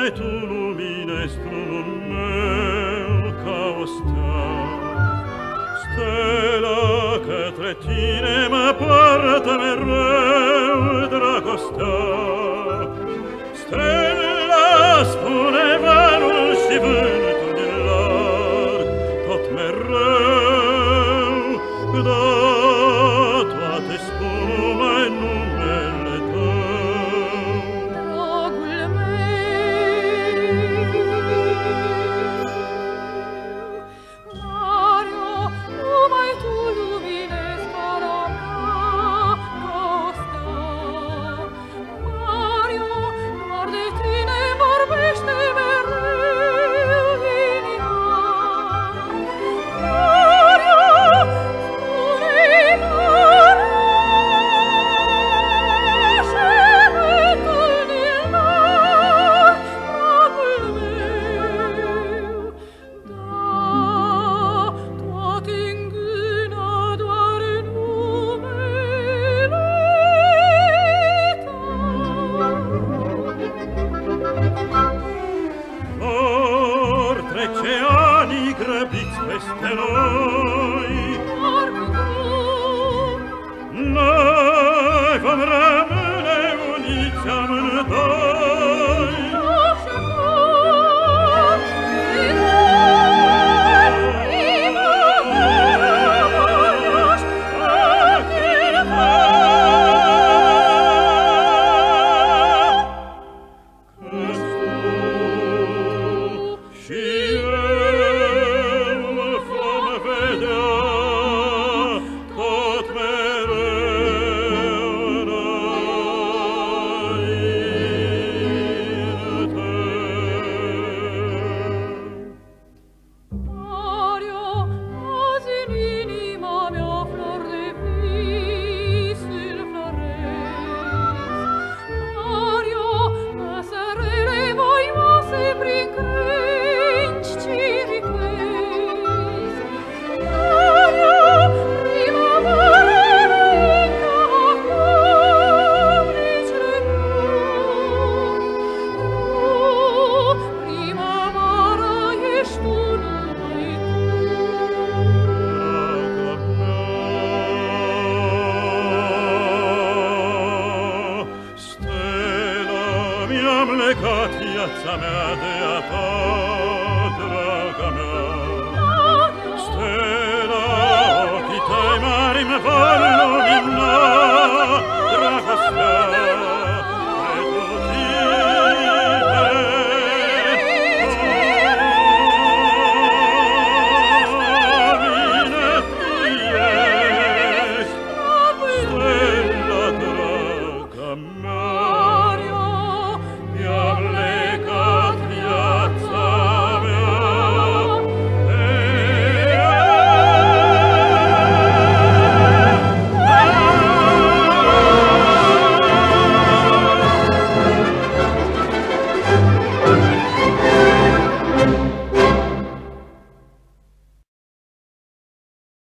numai tu luminezi drumul meu ca o stea. Stela către tine mă poartă mereu dragostea. Stella spune valul și vântul din larg, tot mereu, da, toate spun numai numele tău. Dragul meu, Mario, numai tu luminezi cara mea ca o stea. Mario, doar de tine vorbește mereu inima. Mario, spune-i mereu și vântul din larg, dragul meu. Da, toate îngână doar numele tău. Vor trece anii grăbiți peste noi, Doar cu drum, noi vom rămâne uniți amândoi. așa cum primăvara-și achilă. Și eu vom vedea tot mereu înainte. Mario, azi în inima mea flor de vis înfloresc. Mario, păsărele voioase prin crengi ciripesc. Mario, primăvara încă acum nici legăm. Primăvara ești tu numai tu. Stella, mi-am legat viața mea de a ta, draga mea. Stella, ochii tăi mari-mi vor lumina.